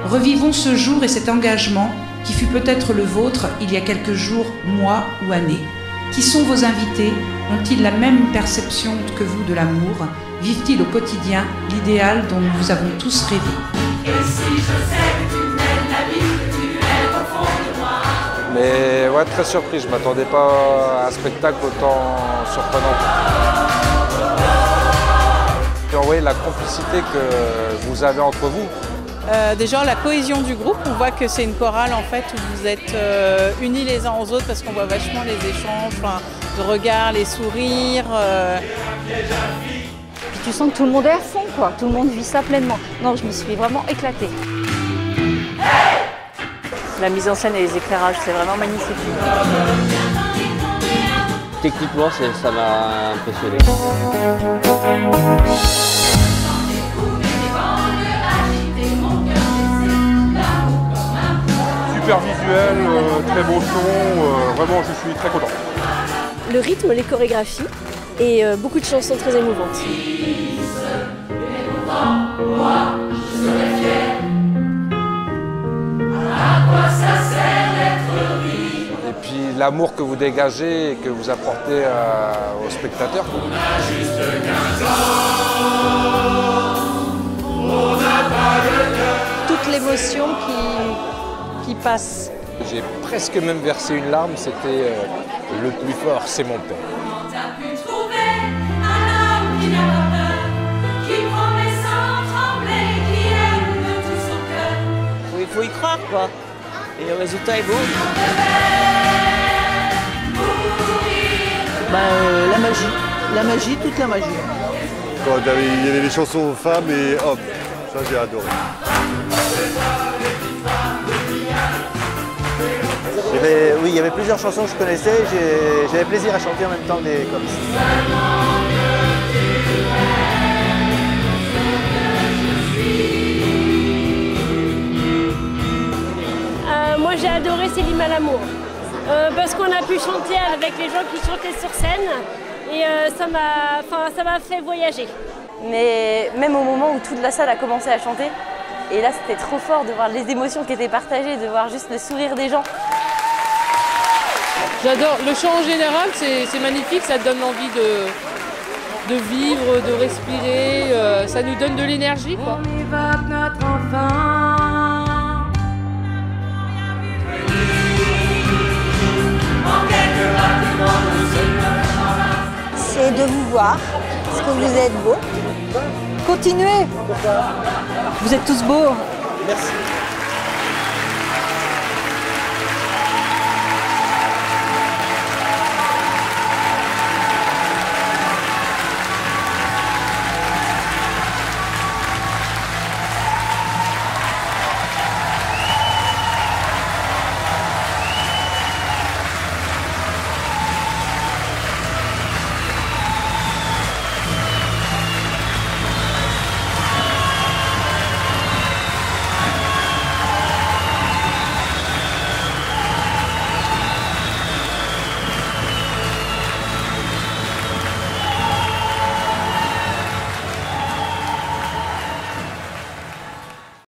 Revivons ce jour et cet engagement qui fut peut-être le vôtre il y a quelques jours, mois ou années. Qui sont vos invités? Ont-ils la même perception que vous de l'amour? Vivent-ils au quotidien l'idéal dont nous avons tous rêvé? Et si je sais que tu m'aimes la vie, que tu es au fond de moi. Mais ouais, très surpris, je ne m'attendais pas à un spectacle autant surprenant. Et on voit la complicité que vous avez entre vous. Déjà la cohésion du groupe, on voit que c'est une chorale en fait où vous êtes unis les uns aux autres parce qu'on voit vachement les échanges, de regards, les sourires. Puis tu sens que tout le monde est à fond, quoi. Tout le monde vit ça pleinement. Non, je me suis vraiment éclatée. La mise en scène et les éclairages, c'est vraiment magnifique. Techniquement, ça m'a impressionné. Super visuel, très beau son, vraiment je suis très content. Le rythme, les chorégraphies et beaucoup de chansons très émouvantes. Et puis l'amour que vous dégagez et que vous apportez aux spectateurs. Toute l'émotion qui passe. J'ai presque même versé une larme, c'était le plus fort, c'est mon père. T'as pu trouver un homme qui n'a pas peur, qui promet sans trembler, qui aime de tout son cœur. Il faut y croire quoi. Et le résultat est beau. La magie, toute la magie. Quand il y avait les chansons femmes et hommes, ça j'ai adoré. Oui, il y avait plusieurs chansons que je connaissais, j'avais plaisir à chanter en même temps des comme ça. Moi j'ai adoré Céline Malamour parce qu'on a pu chanter avec les gens qui chantaient sur scène et ça m'a fait voyager. Mais même au moment où toute la salle a commencé à chanter, et là c'était trop fort de voir les émotions qui étaient partagées, de voir juste le sourire des gens. J'adore. Le chant en général, c'est magnifique, ça donne envie de vivre, de respirer, ça nous donne de l'énergie, quoi. On évoque notre enfant. C'est de vous voir, parce que vous êtes beaux. Continuez. Vous êtes tous beaux. Merci.